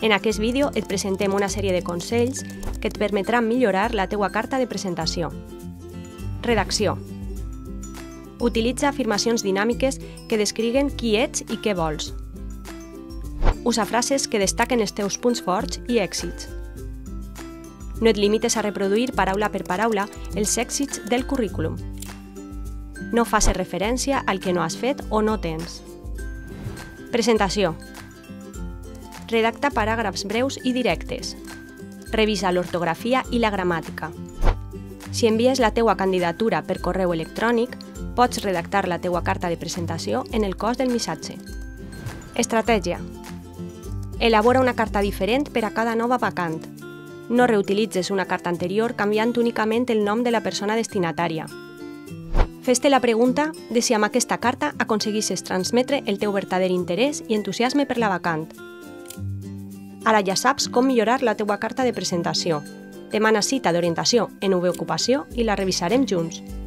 En aquest vídeo et presentem una sèrie de consells que et permetran millorar la teua carta de presentació. Redacció. Utilitza afirmacions dinàmiques que descriguen qui ets i què vols. Usa frases que destaquen els teus punts forts i èxits. No et limites a reproduir paraula per paraula els èxits del currículum. No facis referència al que no has fet o no tens. Presentació. Redacta paràgrafs breus i directes. Revisa l'ortografia i la gramàtica. Si envies la teua candidatura per correu electrònic, pots redactar la teua carta de presentació en el cos del missatge. Estratègia. Elabora una carta diferent per a cada nova vacant. No reutilitzes una carta anterior canviant únicament el nom de la persona destinatària. Fes-te la pregunta de si amb aquesta carta aconseguissis transmetre el teu verdader interès i entusiasme per la vacant. Ara ja saps com millorar la teua carta de presentació. Demana cita d'orientació en UB Ocupació i la revisarem junts.